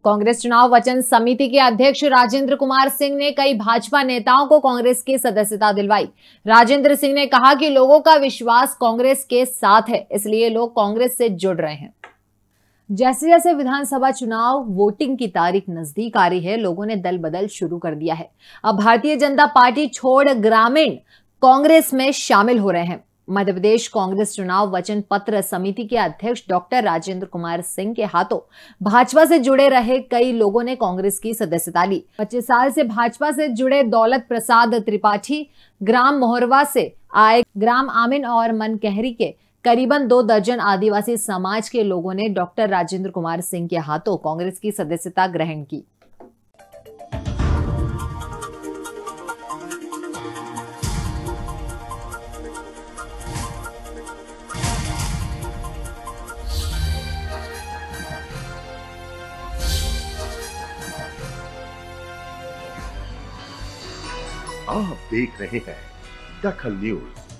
कांग्रेस चुनाव वचन समिति के अध्यक्ष राजेंद्र कुमार सिंह ने कई भाजपा नेताओं को कांग्रेस की सदस्यता दिलवाई। राजेंद्र सिंह ने कहा कि लोगों का विश्वास कांग्रेस के साथ है, इसलिए लोग कांग्रेस से जुड़ रहे हैं। जैसे जैसे विधानसभा चुनाव वोटिंग की तारीख नजदीक आ रही है, लोगों ने दल बदल शुरू कर दिया है। अब भारतीय जनता पार्टी छोड़ ग्रामीण कांग्रेस में शामिल हो रहे हैं। मध्य प्रदेश कांग्रेस चुनाव वचन पत्र समिति के अध्यक्ष डॉक्टर राजेंद्र कुमार सिंह के हाथों भाजपा से जुड़े रहे कई लोगों ने कांग्रेस की सदस्यता ली। 25 साल से भाजपा से जुड़े दौलत प्रसाद त्रिपाठी, ग्राम मोहरवा से आए ग्राम आमिन और मनकहरी के करीबन 2 दर्जन आदिवासी समाज के लोगों ने डॉक्टर राजेंद्र कुमार सिंह के हाथों कांग्रेस की सदस्यता ग्रहण की। आप देख रहे हैं दखल न्यूज।